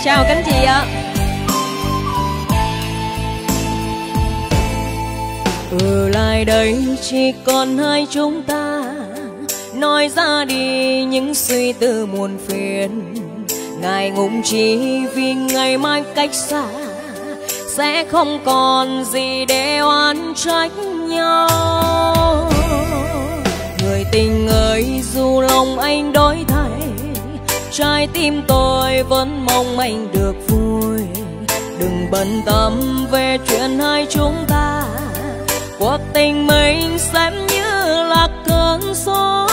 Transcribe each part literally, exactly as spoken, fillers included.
Chào các anh chị ạ. Ở lại đây chỉ còn hai chúng ta, nói ra đi những suy tư muôn phiền. Ngại ngùng chỉ vì ngày mai cách xa, sẽ không còn gì để oán trách nhau. Người tình ơi, dù lòng anh đổi thay, trái tim tôi vẫn mong anh được vui. Đừng bận tâm về chuyện hai chúng ta, cuộc tình mình xem như là cơn gió.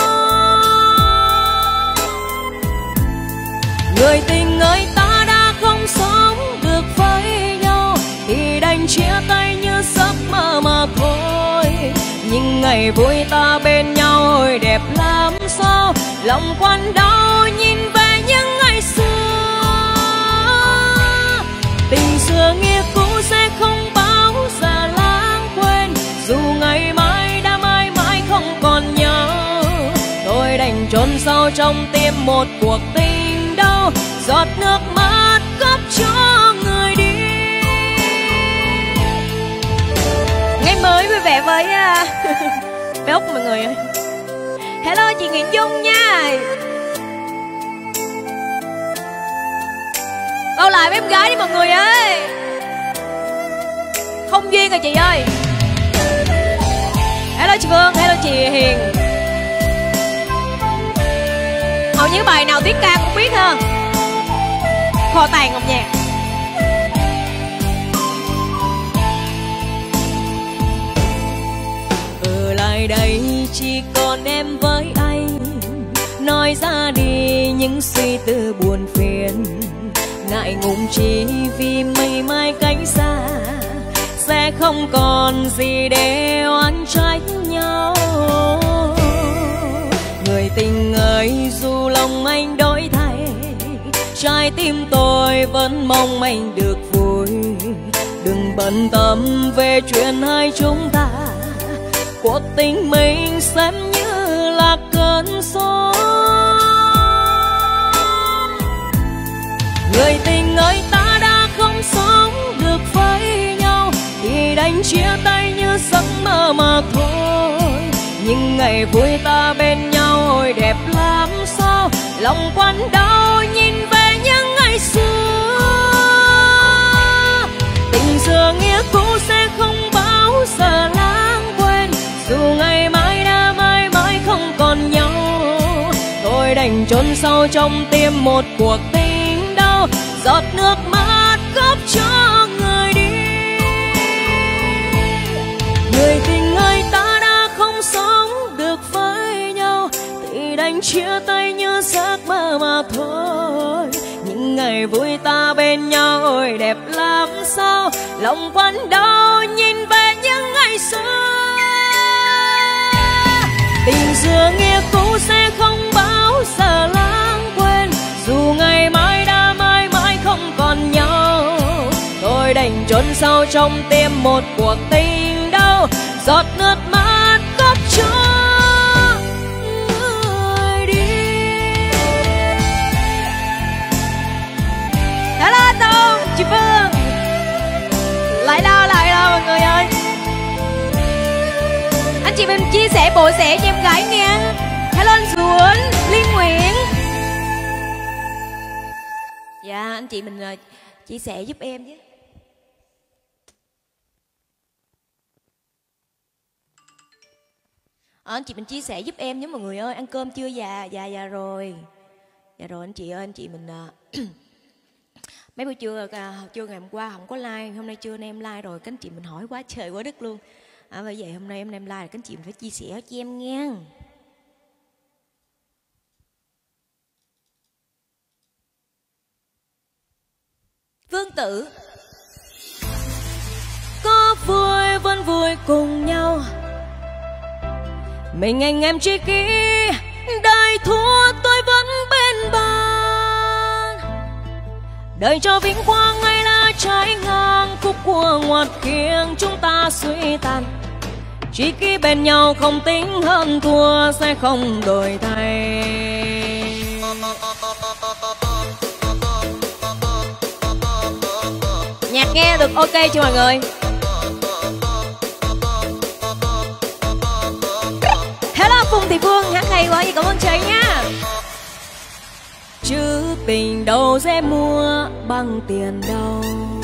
Người tình ơi, ta đã không sống được với nhau, thì đành chia tay như giấc mơ mà thôi. Nhưng ngày vui ta bên nhau hồi đẹp lắm sao, lòng quặn đau nhìn về những ngày xưa. Tình xưa nghĩa cũ sẽ không bao giờ lãng quên, dù ngày mai đã mãi mãi không còn nhau. Tôi đành chôn sâu trong tim một cuộc tình đau, giọt nước mắt góp cho người đi. Ngày mới vui vẻ với uh, bé Úc mọi người ơi. Hello chị Nguyễn Dung nha. Câu lại với em gái đi mọi người ơi. Không duyên rồi chị ơi. Hello chị Phương, hello chị Hiền. Hầu như bài nào Tuyết ca cũng biết ha. Kho tàng âm nhạc. Ở lại đây chỉ còn em với anh, nói ra đi những suy tư buồn phiền. Ngại ngùng chỉ vì mây mai cánh xa, sẽ không còn gì để oán trách nhau. Người tình ơi, dù lòng anh đổi thay, trái tim tôi vẫn mong anh được vui. Đừng bận tâm về chuyện hai chúng ta, cuộc tình mình xem như là cơn gió. Người tình ơi, ta đã không sống được với nhau, thì đành chia tay như giấc mơ mà thôi. Nhưng ngày vui ta bên nhau hồi đẹp lắm sao, lòng quặn đau nhìn về những ngày xưa. Tình xưa nghĩa cũ sẽ không bao giờ lãng quên, dù ngày mai đã mãi mãi không còn nhau. Tôi đành chôn sâu trong tim một cuộc tình đau, giọt nước mắt góp cho người đi. Người tình ơi, ta đã không sống được với nhau, thì đành chia tay như giấc mơ mà thôi. Những ngày vui ta bên nhau ôi đẹp lắm sao, lòng quặn đau nhìn về những ngày xưa. Tình xưa nghĩa cũ sẽ không bao giờ lãng quên, dù ngày mai đã mãi mãi không còn nhau. Tôi đành chôn sâu trong tim một cuộc tình đau, giọt nước mắt góp cho người đi. Hello Tông, chị Phương. Lại đâu, lại đâu mọi người ơi. Anh chị mình chia sẻ bộ sẻ cho em gái nghe. Hello anh Duẩn, Liên Nguyễn. Dạ anh chị mình uh, chia sẻ giúp em chứ. À, anh chị mình chia sẻ giúp em nhé mọi người ơi. Ăn cơm chưa? Dạ, dạ, dạ rồi. Dạ rồi anh chị ơi, anh chị mình uh, mấy buổi trưa, uh, trưa ngày hôm qua không có like, hôm nay trưa nay em like rồi. Các anh chị mình hỏi quá trời quá đất luôn. À, bởi vậy hôm nay em em like, các anh chị mình phải chia sẻ cho em nghe. Vương Tử. Có vui vẫn vui cùng nhau, mình anh em tri kỷ, đời thua tôi vẫn bên bạn. Đời cho vinh quang hay là trái ngang, khúc cua ngoặt khiến chúng ta suy tàn. Tri kỷ bên nhau không tính hơn thua, sẽ không đổi thay. Nghe được ok chưa mọi người? Hello Phùng Thị Phương, hát hay quá, gì cảm ơn chị nha. Chứ tình đâu dễ mua bằng tiền đâu,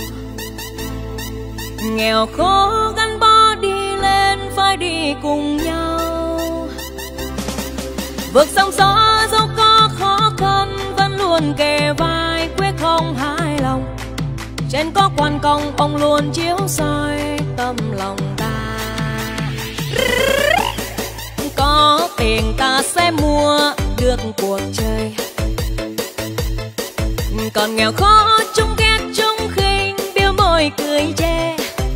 nghèo khó gắn bó đi lên phải đi cùng nhau. Vượt sóng gió dẫu có khó khăn vẫn luôn kề vai, quyết không hài lòng. Trên có quan công ông luôn chiếu soi tâm lòng ta. Có tiền ta sẽ mua được cuộc chơi, còn nghèo khó chung ghét chung khinh biếu môi cười chê.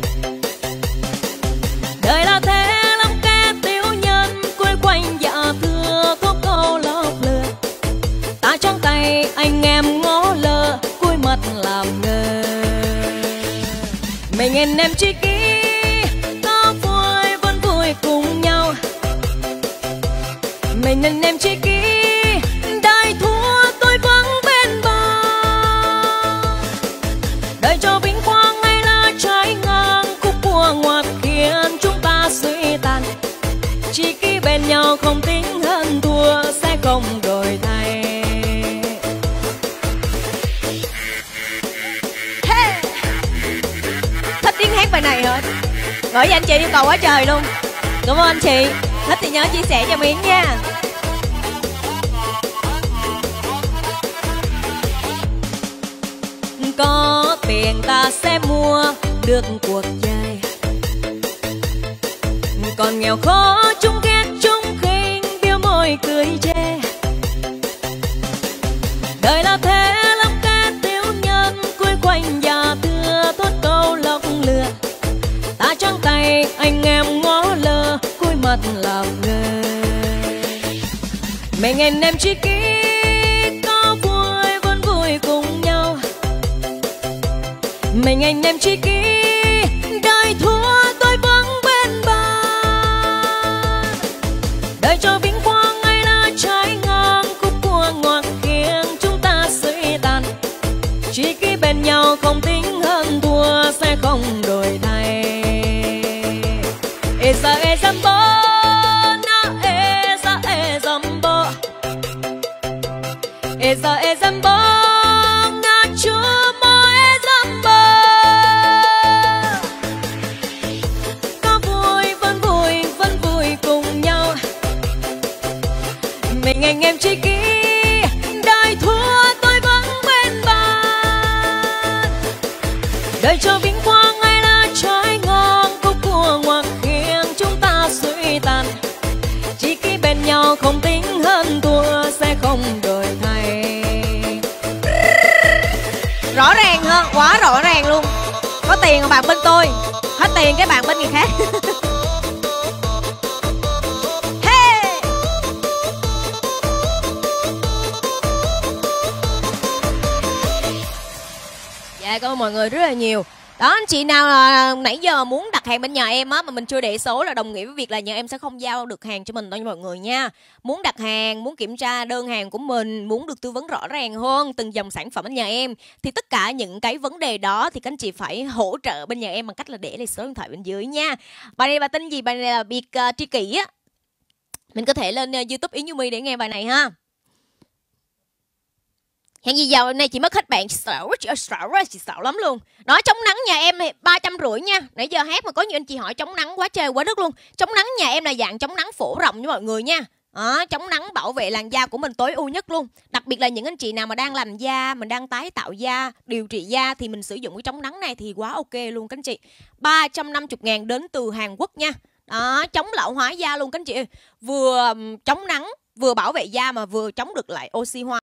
Đời là thế lắm kẻ tiểu nhân quây quanh dạ thưa thuốc câu lốc lừa. Ta trong tay anh em ngó lơ cúi mặt làm ngơ. Mình anh em tri kỷ có vui vẫn vui cùng nhau. Mình anh em tri kỷ đời thua tôi vẫn bên bờ. Đời cho vinh quang hay là trái ngang khúc cua ngoặt khiến chúng ta suy tàn. Chỉ kỷ bên nhau không tính hơn thua sẽ không đổi thay. Hey! Thích tiếng hát bài này hết. Gửi cho anh chị yêu cầu quá trời luôn. Cảm ơn anh chị. Thích thì nhớ chia sẻ cho Miễn nha. Có tiền ta sẽ mua được cuộc chơi, còn nghèo khó chung ghét chung khinh biếu môi cười chê. Đời là thế lắm kẻ tiểu nhân quây quanh nhà thưa thốt câu lọc lừa. Ta trong tay anh em ngó lơ cúi mặt làm ngơ. Mình anh em tri kỷ có vui vẫn vui cùng nhau. Mình anh em tri kỷ đời thua tôi vẫn bên bờ. Đời cho vinh quang hay là trái ngang khúc cua ngoặt khiến chúng ta suy tàn. Tri kỷ bên nhau không tính hơn thua sẽ không đổi thay. Esa ezambo na esa ezambo, esa ezambo na chumo ezambo. Có vui vẫn vui vẫn vui cùng nhau. Mình anh em tri kỷ đời thua tôi vẫn bên bờ. Đời cho vinh quang hay là trái ngang khúc cua ngoặt khiến chúng ta suy tàn. Chỉ kỷ bên nhau không tính hơn thua sẽ không đổi thay. Rõ ràng hơn, quá rõ ràng luôn. Có tiền mà bạn bên tôi, hết tiền cái bạn bên người khác. Hey! Dạ cảm ơn mọi người rất là nhiều. Đó, anh chị nào là nãy giờ muốn đặt hàng bên nhà em á mà mình chưa để số là đồng nghĩa với việc là nhà em sẽ không giao được hàng cho mình đâu nha mọi người nha. Muốn đặt hàng, muốn kiểm tra đơn hàng của mình, muốn được tư vấn rõ ràng hơn từng dòng sản phẩm bên nhà em thì tất cả những cái vấn đề đó thì các anh chị phải hỗ trợ bên nhà em bằng cách là để lại số điện thoại bên dưới nha. Bài này bà tên gì? Bài này là Biệt uh, Tri Kỷ á. Mình có thể lên uh, YouTube Yến Như My để nghe bài này ha. Hèn gì giờ này chị mất hết bạn, chị sợ quá, chị sợ quá, chị sợ lắm luôn. Đó, chống nắng nhà em ba trăm rưỡi nha. Nãy giờ hát mà có nhiều anh chị hỏi chống nắng quá trời quá đất luôn. Chống nắng nhà em là dạng chống nắng phổ rộng với mọi người nha. Đó, chống nắng bảo vệ làn da của mình tối ưu nhất luôn. Đặc biệt là những anh chị nào mà đang làm da, mình đang tái tạo da, điều trị da thì mình sử dụng cái chống nắng này thì quá ok luôn các anh chị. Ba trăm năm mươi ngàn đến từ Hàn Quốc nha. Đó, chống lão hóa da luôn các anh chị. Vừa chống nắng, vừa bảo vệ da mà vừa chống được lại oxy hóa.